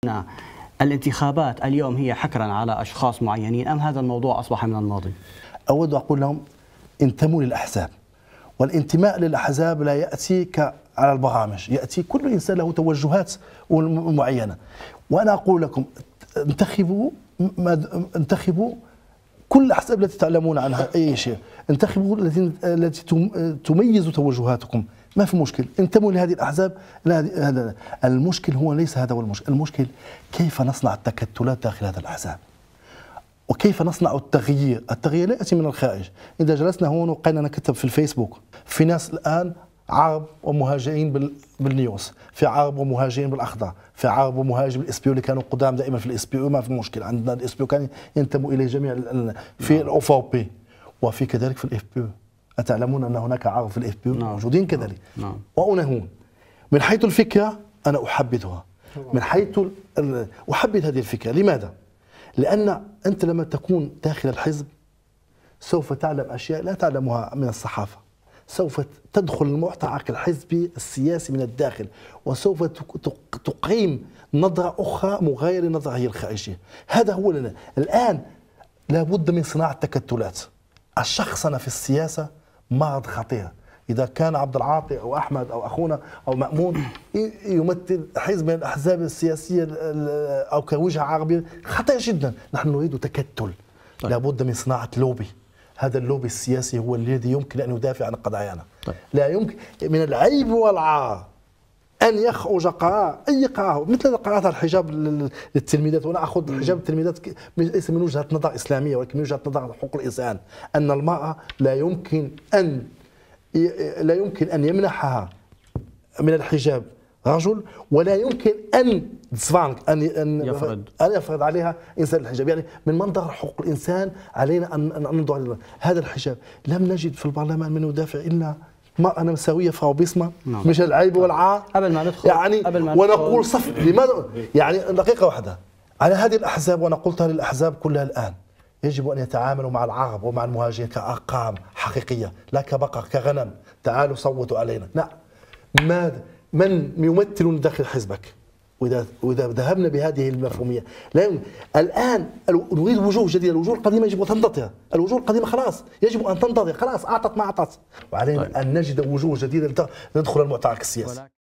نعم. الانتخابات اليوم هي حكرا على أشخاص معينين أم هذا الموضوع أصبح من الماضي؟ أود أقول لهم انتموا للأحزاب، والانتماء للأحزاب لا يأتي على البرامج، يأتي كل إنسان له توجهات معينة. وأنا أقول لكم انتخبوا كل الأحزاب التي تعلمون عنها أي شيء، انتخبوا التي تميز توجهاتكم، ما في مشكل، انتموا لهذه الأحزاب. المشكل هو ليس هذا هو المشكل، المشكل كيف نصنع التكتلات داخل هذه الأحزاب وكيف نصنع التغيير. التغيير لا يأتي من الخارج. إذا جلسنا هون وقينا نكتب في الفيسبوك، في ناس الآن عرب ومهاجرين بالنيوس، في عرب ومهاجرين بالأخضر، في عرب ومهاجرين بالاس بي اللي كانوا قدام دائما في الاس بي، وما في مشكل، عندنا الاس بي كان ينتموا إليه جميع في الأوفو بي، وفي كذلك في الاف بي. أتعلمون أن هناك عرب في الاف بي موجودين كذلك. وأنا هون من حيث الفكرة أنا أحبذها، من حيث أحبذ هذه الفكرة. لماذا؟ لأن أنت لما تكون داخل الحزب سوف تعلم أشياء لا تعلمها من الصحافة، سوف تدخل المعترك الحزبي السياسي من الداخل، وسوف تقيم نظرة أخرى مغايرة للنظرة هي الخارجية. هذا هو لنا الآن. لابد من صناعة تكتلات. الشخصنة في السياسة مرض خطير. إذا كان عبد العاطي أو أحمد أو أخونا أو مأمون يمثل حزب من الأحزاب السياسية أو كوجهة عربية، خطير جدا. نحن نريد تكتل. لابد من صناعة لوبي. هذا اللوبي السياسي هو الذي يمكن أن يدافع عن قضايانا. لا يمكن من العيب والعار أن يخرج قرار، أي قرار، مثل قرارات الحجاب للتلميذات. وأنا أخذ حجاب التلميذات ليس من وجهة نظر إسلامية ولكن من وجهة نظر حقوق الإنسان، أن المرأة لا يمكن أن يمنحها من الحجاب رجل، ولا يمكن أن يفرض عليها إنسان الحجاب. يعني من منظر حقوق الإنسان علينا أن ننظر هذا الحجاب. لم نجد في البرلمان من يدافع إلا مرأة نمساوية فراو بيسما، مش العيب والعار. قبل ما ندخل يعني ونقول صف لماذا؟ يعني دقيقة واحدة على هذه الأحزاب، وأنا قلتها للأحزاب كلها الآن، يجب أن يتعاملوا مع العرب ومع المهاجرين كأرقام حقيقية لا كبقر كغنم. تعالوا صوتوا علينا. لا، من يمثل داخل حزبك؟ وإذا ذهبنا بهذه المفهومية لا الآن نريد وجوه جديدة. الوجوه القديمة يجب أن تنتظر، الوجوه القديمة خلاص يجب أن تنتظر، خلاص أعطت ما أعطت، وعلينا أن نجد وجوه جديدة لندخل المعترك السياسي.